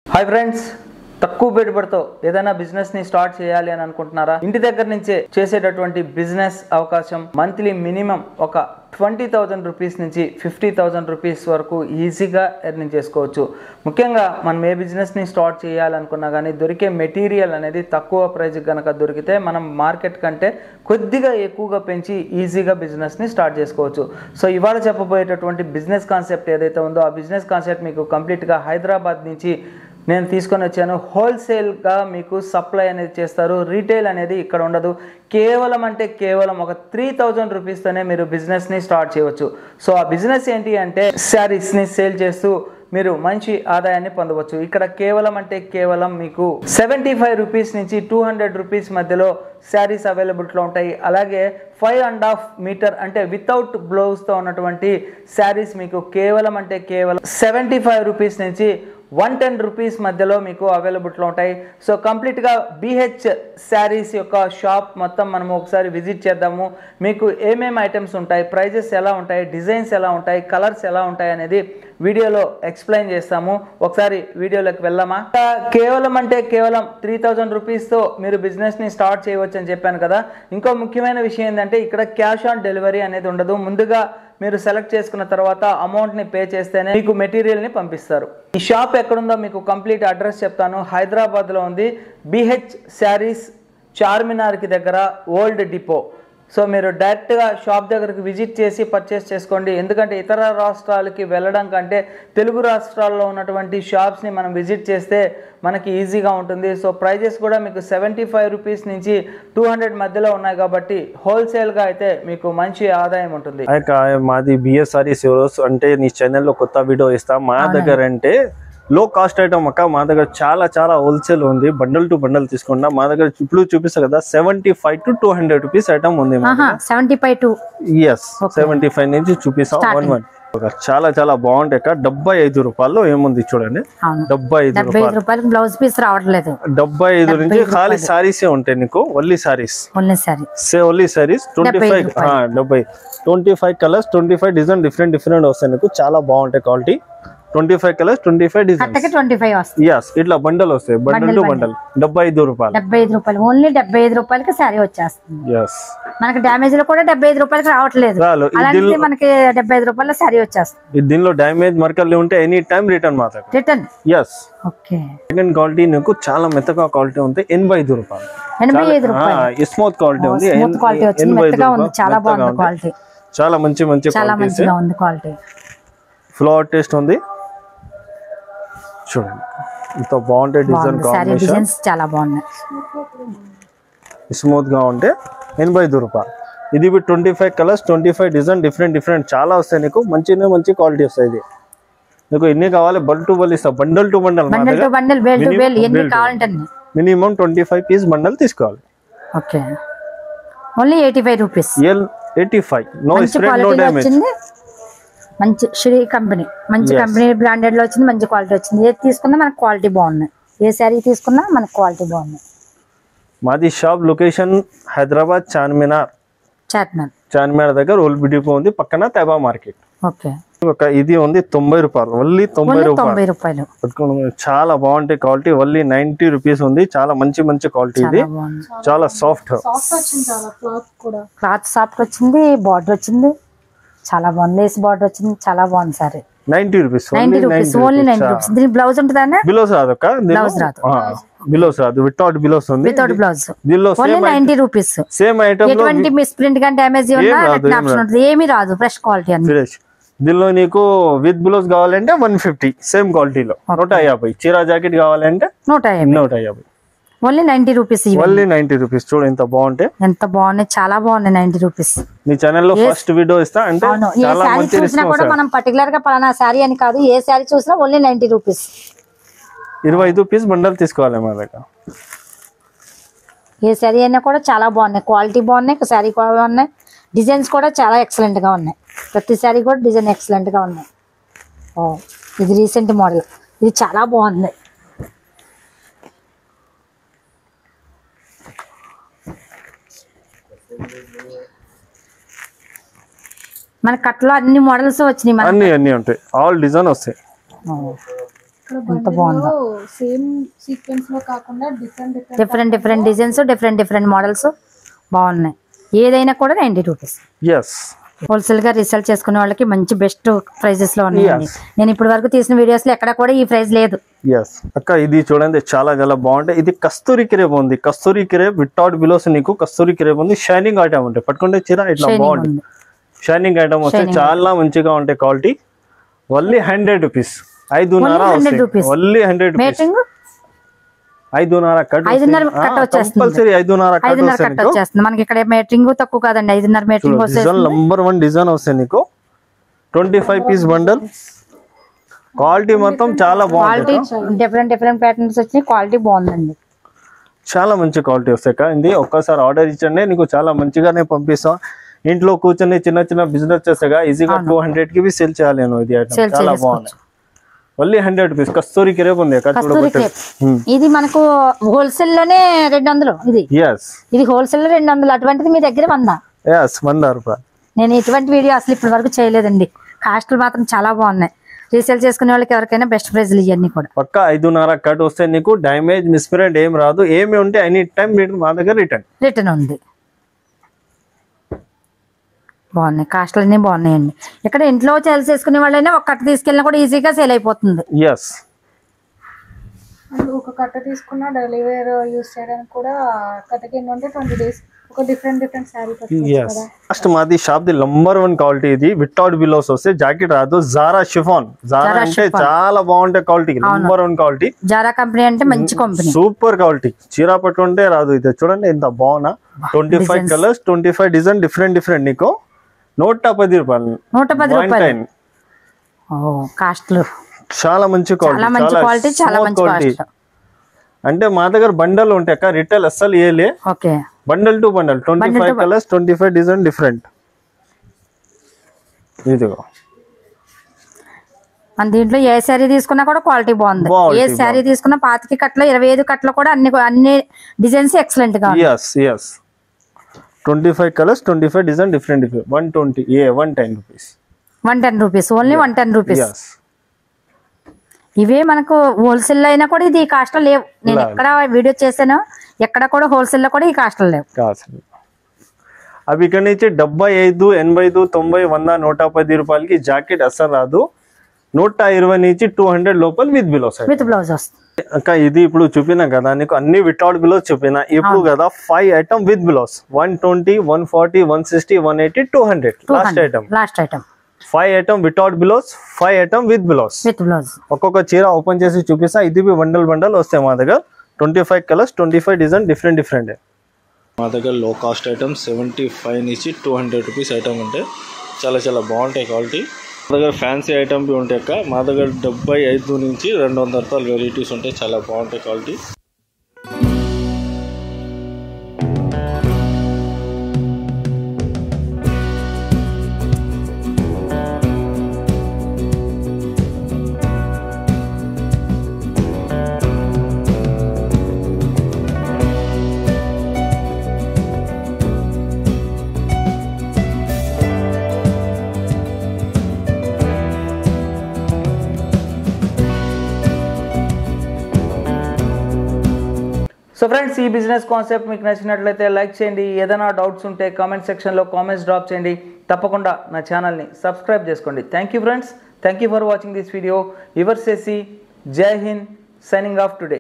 Hi friends, తక్కువ పెట్టుబడితో ఏదైనా బిజినెస్ ని స్టార్ట్ చేయాలి అని అనుకుంటున్నారా? ఇంటి దగ్గర నుంచే చేసేటటువంటి బిజినెస్ అవకాశం మంత్లీ మినిమం ఒక 20,000 రూపీస్ నుంచి 50,000 రూపీస్ వరకు ఈజీగా ఎర్నింగ్ చేసుకోవచ్చు. ముఖ్యంగా మనం ఏ బిజినెస్ని స్టార్ట్ చేయాలనుకున్నా కానీ దొరికే మెటీరియల్ అనేది తక్కువ ప్రైస్కి కనుక దొరికితే మనం మార్కెట్ కంటే కొద్దిగా ఎక్కువగా పెంచి ఈజీగా బిజినెస్ని స్టార్ట్ చేసుకోవచ్చు. సో ఇవాళ చెప్పబోయేటటువంటి బిజినెస్ కాన్సెప్ట్ ఏదైతే ఉందో ఆ బిజినెస్ కాన్సెప్ట్ మీకు కంప్లీట్గా హైదరాబాద్ నుంచి నేను తీసుకొని వచ్చాను. హోల్సేల్గా మీకు సప్లై అనేది చేస్తారు. రీటైల్ అనేది ఇక్కడ ఉండదు. కేవలం ఒక 3,000 రూపీస్తోనే మీరు బిజినెస్ని స్టార్ట్ చేయవచ్చు. సో ఆ బిజినెస్ ఏంటి అంటే శారీస్ని సేల్ చేస్తూ మీరు మంచి ఆదాయాన్ని పొందవచ్చు. ఇక్కడ కేవలం మీకు 75 రూపీస్ నుంచి 200 రూపీస్ మధ్యలో శారీస్ అవైలబిలిటీలో ఉంటాయి. అలాగే 5.5 మీటర్ అంటే వితౌట్ బ్లౌజ్తో ఉన్నటువంటి శారీస్ మీకు కేవలం 75 రూపీస్ నుంచి 110 రూపీస్ మధ్యలో మీకు అవైలబిలిటీలో ఉంటాయి. సో కంప్లీట్గా BH శారీస్ యొక్క షాప్ మొత్తం మనము ఒకసారి విజిట్ చేద్దాము. మీకు ఏమేమి ఐటమ్స్ ఉంటాయి, ప్రైజెస్ ఎలా ఉంటాయి, డిజైన్స్ ఎలా ఉంటాయి, కలర్స్ ఎలా ఉంటాయి అనేది వీడియోలో ఎక్స్ప్లెయిన్ చేస్తాము. ఒకసారి వీడియోలోకి వెళ్దామా? కేవలం 3,000 రూపీస్తో మీరు బిజినెస్ని స్టార్ట్ చేయవచ్చు అని చెప్పాను కదా. ఇంకో ముఖ్యమైన విషయం ఏంటంటే ఇక్కడ క్యాష్ ఆన్ డెలివరీ అనేది ఉండదు. ముందుగా మీరు సెలెక్ట్ చేసుకున్న తర్వాత అమౌంట్ని పే చేస్తేనే మీకు మెటీరియల్ని పంపిస్తారు. ఈ షాప్ ఎక్కడుందో మీకు కంప్లీట్ అడ్రస్ చెప్తాను. హైదరాబాద్లో ఉంది. BH శారీస్ చార్మినార్కి దగ్గర ఓల్డ్ డిపో. సో మీరు డైరెక్ట్గా షాప్ దగ్గరికి విజిట్ చేసి పర్చేస్ చేసుకోండి. ఎందుకంటే ఇతర రాష్ట్రాలకి వెళ్ళడం కంటే తెలుగు రాష్ట్రాల్లో ఉన్నటువంటి షాప్స్ని మనం విజిట్ చేస్తే మనకి ఈజీగా ఉంటుంది. సో ప్రైజెస్ కూడా మీకు 75 రూపీస్ నుంచి 200 మధ్యలో ఉన్నాయి కాబట్టి హోల్సేల్గా అయితే మీకు మంచి ఆదాయం ఉంటుంది. మాది BS సారీస్ అంటే నీ ఛానల్లో కొత్త వీడియో ఇస్తాం. మా దగ్గర అంటే లో కాస్ట్ ఐటమ్ అక్క. మా దగ్గర చాలా హోల్సేల్ ఉంది. బండల్ టు బండల్ తీసుకున్నా మా దగ్గర ఇప్పుడు చూపిస్తా కదా 75 to 200 రూపీస్ ఐటమ్ ఉంది. 75 నుంచి చూపిస్తాం. 1 చాలా బాగుంటాయి అక్క. 75 రూపాయలు ఏముంది చూడండి. 75 రూపాయలు బ్లౌజ్ పీస్ రావట్లేదు. 75 నుంచి ఖాళీ సారీసే ఉంటాయి నీకు. Only saris 25 colours 25 design different వస్తాయి నీకు. చాలా బాగుంటాయి క్వాలిటీ. 25 colours 25 designs. ఇట్లా బండల్ వస్తాయి. బండల్ టు బండల్ 75 రూపాయలు. 75 రూపాయలు ఓన్లీ 75 రూపాయలకి సారీ వచ్చేస్తుంది. మనకి డామేజ్ లో కూడా 75 రూపాయలకి రావట్లేదు. అలాగే మనకి 75 రూపాయల సారీ వచ్చేస్తుంది. దీనిలో డామేజ్ మార్కర్లు ఉంటే ఎనీ టైం రిటర్న్ మాత్రం. రిటర్న్ సెకండ్ క్వాలిటీ నీకు చాలా మెత్తగా క్వాలిటీ ఉంది. 85 రూపాయలు. 85 రూపాయలు స్మూత్ క్వాలిటీ ఉంది. 85 ఉంది. చాలా బాగుంది క్వాలిటీ. చాలా మంచిగా ఉంది క్వాలిటీ. ఫ్లవర్ టేస్ట్ ఉంది చూడండి. ఇంత బాగుంటాయి డిజైన్ కాంబినేషన్స్. చాలా బాగున్నాయి. స్మూత్ గా ఉంటే 85 రూపాయలు. ఇది 25 కలర్స్ 25 డిజైన్ డిఫరెంట్ చాలా వస్తాయి నీకు. మంచి క్వాలిటీ వస్తాయి. ఇది నీకు ఎన్ని కావాలి బండల్ టు బండల్ ఇస్తా. Bundle to bundle minimum 25 piece bundle తీసుకోవాలి. Okay only 85 rupees. 85 no spread no damage. మంచి శ్రీ కంపెనీ, మంచి కంపెనీ బ్రాండెడ్ లో వచ్చింది. మంచి క్వాలిటీ వచ్చింది. ఏది తీసుకున్నా మనకు క్వాలిటీ బాగున్నాయి. ఏ శారీ తీసుకున్నా మనకు క్వాలిటీ బాగున్నాయి. మాది షాప్ లొకేషన్ హైదరాబాద్ చార్మినార్ దగ్గర ఓల్డ్ డిపో ఉంది. పక్కన తైబా మార్కెట్. ఓకే ఇది ఉంది 90 రూపాయలు. ఓన్లీ 90 రూపాయలు. చాలా బాగుంటాయి క్వాలిటీ. ఓన్లీ 90 రూపీస్ ఉంది. చాలా మంచి క్వాలిటీ. ఇది చాలా సాఫ్ట్ క్లాత్ సాఫ్ట్ వచ్చింది. బార్డర్ వచ్చింది. చాలా బాగుంది. లేస్ బార్డర్ వచ్చింది. చాలా బాగుంది సారీ. 90 రూపీస్. Only 90 rupees. దీని బ్లౌజ్ ఉంటుందా? బ్లౌజ్ రాదు అక్క. బ్లౌజ్ రాదు. వితౌట్ బ్లౌజ్ ఉంది. Without blouse. దీనిలో ఓన్లీ 90 రూపీస్. Same item. ఎటువంటి మిస్ ప్రింట్ గాని డ్యామేజ్ ఏమీ రాదు. ఫ్రెష్ క్వాలిటీ అన్ని. దీనిలో నీకు విత్ బ్లౌజ్ కావాలంటే 150. సేమ్ క్వాలిటీలో 150. చీరా జాకెట్ కావాలంటే 150. Only 90 rupees. Only 90 rupees. చూడు ఎంత బాగుంటాయి. ఎంత బాగున్నాయి. చాలా బాగున్నాయి. 90 రూపీస్. నీ ఛానల్లో ఫస్ట్ వీడియో ఇస్తా. అంటే చాలా మంచి చూసినా కూడా మనం పర్టికులర్ గా పలానా శారీ అని కాదు. ఏ శారీ చూసినా ఓన్లీ 90 రూపీస్. 25 పీస్ బండల్ తీసుకోవాలి మా దగ్గర. ఏ శారీ అయినా కూడా చాలా బాగున్నాయి. క్వాలిటీ బాగున్నాయి. శారీ బాగున్నాయి. డిజైన్స్ కూడా చాలా ఎక్సలెంట్ గా ఉన్నాయి. ప్రతి శారీ కూడా డిజైన్ ఎక్సలెంట్ గా ఉన్నాయి. ఇది రీసెంట్ మోడల్. ఇది చాలా బాగుంది. మన కట్లో అన్ని మోడల్స్ వచ్చినాయి. అన్ని ఉంటాయి. ఆల్ డిజైన్ వస్తాయి. ఎంత బాగుందో. సేమ్ సీక్వెన్స్ లో కాకుండా డిఫరెంట్ డిజైన్స్, డిఫరెంట్ మోడల్స్ బాగున్నాయి. ఏదైనా కూడా 90 రూపీస్. ఎస్, హోల్సేల్ గా రీసేల్ చేసుకునే వాళ్ళకి మంచి బెస్ట్ ప్రైజెస్ లో ఉన్నాయండి. నేను ఇప్పటి వరకు తీసిన వీడియోస్ లో ఎక్కడ కూడా ఈ ప్రైస్ లేదు. ఎస్ అక్క, ఇది చూడండి చాలా బాగుంటాయి. ఇది కస్తూరి క్రేప్ ఉంది. కస్తూరి క్రేప్ వితౌట్ బిలోస్ నీకు కస్తూరి క్రేప్ ఉంది. షైనింగ్ ఐటమ్ ఉంటాయి. పట్టుకుంటే చీర ఇట్లా బాగుంటుంది. షైనింగ్ ఐటమ్ వస్తే చాలా మంచిగా ఉంటాయి. Quality only 100 rupees. 5.5 only 100 rupees. 5.5 cut compulsory. 5.5 cut వచ్చేస్తుంది మనకి. ఇక్కడ మీటరింగ్ తక్కువ కాదండి. 5.5 మీటరింగ్ డిజైన్ నంబర్ 1 డిజైన్ వస్తాయి నీకు. 25 పీస్ బండల్. క్వాలిటీ మొత్తం చాలా బాగుంది. డిఫరెంట్ ప్యాటర్న్స్ వచ్చినాయి. క్వాలిటీ బాగుందండి. చాలా మంచి క్వాలిటీ వస్తాయి. ఇది ఒక్కసారి ఆర్డర్ ఇచ్చండి, నీకు చాలా మంచిగానే పంపిస్తాం. ఇంట్లో కూర్చొని చిన్న బిజినెస్ చేస్తాగా ఈజీగా 200 కి బి సేల్ చేయాలి నేను. ఇది ఐటమ్ చాలా బాగుంది. Only 100 rupees. కస్తూరి క్రేప్ ఉంది. ఇది మనకు హోల్సేల్ లోనే 200. ఇది హోల్సేల్ లో 200. అటువంటిది మీ దగ్గర 100. 100 రూపాయలు. నేను ఇటువంటి వీడియో అసలు ఇప్పటి వరకు చేయలేదండి. కాస్ట్లు మాత్రం చాలా బాగున్నాయి. రీసేల్ చేసుకునే వాళ్ళకి ఎవరికైనా బెస్ట్ ప్రైజ్లు ఇవన్నీ కూడా. పక్క 5.5 కట్ వస్తే నీకు డ్యామేజ్ మిస్ప్రింట్ ఏం రాదు. ఏమి ఉంటే ఎనీ టైం మా దగ్గర రిటర్న్ ఉంది. బాగున్నాయి. కాస్ట్లు అన్ని బాగున్నాయండి. ఇక్కడ ఇంట్లో సేల్ చేసుకునే వాళ్ళైనా ఒక కట్ట తీసుకెళ్ళినా కూడా ఈజీగా సేల్ అయిపోతుంది. ఒక కట్ట తీసుకున్న డైలీ వేర్ యూస్ చేయడానికి కూడా కట్టకి ఏంటంటే 20 డేస్ ఒక డిఫరెంట్ సారీ. ఫస్ట్ మాది షాప్ ది నంబర్ 1 క్వాలిటీ. ఇది వితౌట్ బిలోస్ వస్తే జాకెట్ రాదు. Zara chiffon. జారా అంటే చాలా బాగుంటాయి. Quality number 1 quality. Zara company అంటే మంచి కంపెనీ. Super quality. చీర పట్టుంటే రాదు. ఇది చూడండి ఎంత బాగున్నా. 25 కలర్స్, 25 డిజైన్ డిఫరెంట్ నీకు 110 రూపాయలు. 110 కాస్ట్లు చాలా మంచి క్వాలిటీ. చాలా మంచి క్వాలిటీ. అంటే మా దగ్గర బండల్ ఉంటాయి అక్క. రిటైల్ అస్సలు ఏలే. Bundle to bundle 25 colours, 25 design different. ఇదిగో మన దీంట్లో ఏ శారీ తీసుకున్నా కూడా క్వాలిటీ బాగుంది. ఏ శారీ తీసుకున్నా 25 కట్లు, 25 కట్లు కూడా అన్ని డిజైన్స్ ఎక్సలెంట్ గా. 25 colours, 25 design different. 110 rupees. 110 rupees. Only 110 rupees. ఇవే మనకు హోల్సేల్ అయినా కూడా ఇది కాస్ట్ లేవు. నేను ఎక్కడ వీడియో చేశాను ఎక్కడ కూడా హోల్సేల్ లో కూడా ఈ కాస్ట్ లేవు. అవి ఇక్కడ నుంచి 75, 85, 90, 100, 110 రూపాయలకి జాకెట్ అస్సలు రాదు. 120 నుంచి 200 లోపల విత్ బ్లౌజ్ వస్తుంది. అక్క ఇది ఇప్పుడు చూపినా కదా నీకు అన్ని వితౌట్ బ్లౌజ్ చూపినా. ఇప్పుడు కదా 5 item with blouse. 120, 140, 160, 180, 200 last item. 5 item without blouse, 5 item with blouse. ఒక్కొక్క చీర ఓపెన్ చేసి చూపిస్తా. ఇది బండల్ వస్తాయి మా దగ్గర. 25 కలర్స్, 25 డిజైన్ డిఫరెంట్. మా దగ్గర లో కాస్ట్ ఐటమ్ 75 నుంచి 200 రూపీస్ ఐటమ్ ఉంటాయి. చాలా బాగుంటాయి క్వాలిటీ. మా దగ్గర ఫ్యాన్సీ ఐటమ్ బి ఉంటాయి అక్క. మా దగ్గర 75 నుంచి 200 రూపాయల వెరైటీస్ ఉంటాయి. చాలా బాగుంటాయి క్వాలిటీ. సో ఫ్రెండ్స్, ఈ బిజినెస్ కాన్సెప్ట్ మీకు నచ్చినట్లయితే లైక్ చేయండి. ఏదైనా డౌట్స్ ఉంటే కామెంట్ సెక్షన్లో కామెంట్స్ డ్రాప్ చేయండి. తప్పకుండా నా ఛానల్ని సబ్స్క్రైబ్ చేసుకోండి. Thank you friends. Thank you for watching this video. Yours చేసి జై హింద్, సైనింగ్ ఆఫ్ టుడే.